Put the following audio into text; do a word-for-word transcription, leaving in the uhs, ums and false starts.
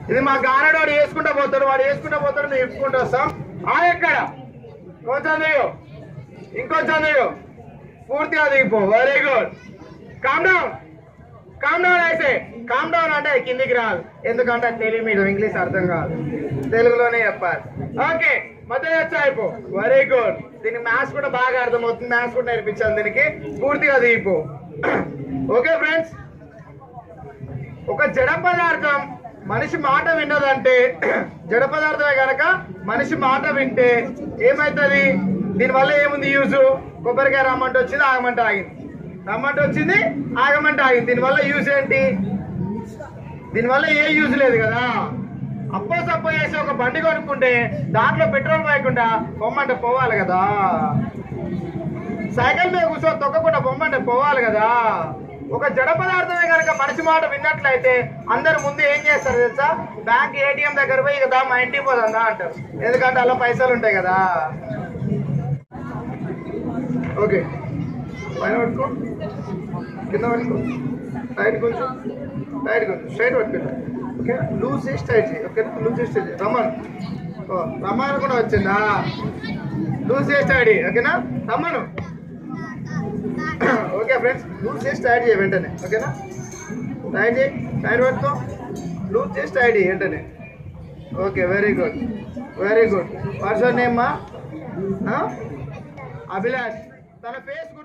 ఇది మా గానడు వాడు వేసుకుంటా పోతాడు, వాడు వేసుకుంటా పోతాడు, మేము ఇప్పుకుంటూ వస్తాం. ఆ ఎక్కడ కొంచెం దిగు, ఇంకొంచెం దిగు, పూర్తిగా దిగిపో. Very good. Calm down, calm down. అయితే కామ్ డౌన్ అంటే కిందికి రాదు, ఎందుకంటే తెలుగు మీడియం, ఇంగ్లీష్ అర్థం కాదు, తెలుగులోనే చెప్పాలి. ఓకే, మధ్య అయిపో. Very good. దీనికి మ్యాథ్స్ కూడా బాగా అర్థమవుతుంది, మ్యాథ్స్ కూడా నేర్పించాలి దీనికి. పూర్తిగా దిగిపో. ఓకే ఫ్రెండ్స్, ఒక జడ పదార్థం మనిషి మాట విన్నదంటే, జడ పదార్థమే కనుక మనిషి మాట వింటే ఏమవుతుంది? దీనివల్ల ఏముంది యూజ్? కొబ్బరికాయ రమ్మంటే వచ్చింది, ఆగమంటే ఆగింది, రమ్మంటే వచ్చింది, ఆగమంటే ఆగింది. దీనివల్ల యూజ్ ఏంటి? దీనివల్ల ఏ యూజ్ లేదు కదా. అప్పో సప్పో చేసి ఒక బండి కొనుక్కుంటే దాంట్లో పెట్రోల్ పోయకుండా బొమ్మంటే పోవాలి కదా. సైకిల్ మీద కూర్చొని తొక్కకుండా బొమ్మంటే పోవాలి కదా. ఒక జడ పదార్థమే కనుక మనిషి మాట విన్నట్లయితే అందరు ముందు ఏం చేస్తారు తెలుసా? బ్యాంక్ ఏటీఎం దగ్గర పోయి కదా మా ఇంటికి పోదా అంటారు, ఎందుకంటే అలా పైసలు ఉంటాయి కదా. ఓకే, పైన పట్టుకో, కింద పట్టుకో, టైట్ కొంచెం, టైట్ కొంచెం, స్ట్రైట్ పట్టుకుంటా. ఓకే, లూజ్ చేసి టైట్ చేయి. ఓకే, లూజ్ చేసి టైట్ చేయి. రమ్మను. ఓ రమ్మను కూడా వచ్చిందా? లూజ్ చేసి టైట్ చేయి. ఓకేనా, రమ్మను. ఓకే ఫ్రెండ్స్, లూజ్ చేసి టైట్ చేయి వెంటనే. ఓకేనా, టైట్ చేయి, టైట్ పట్టుకో, లూజ్ చేసి టైట్ చేయి వెంటనే. Okay, very good, very good. Person name మా అభిలాష్. తన ఫేస్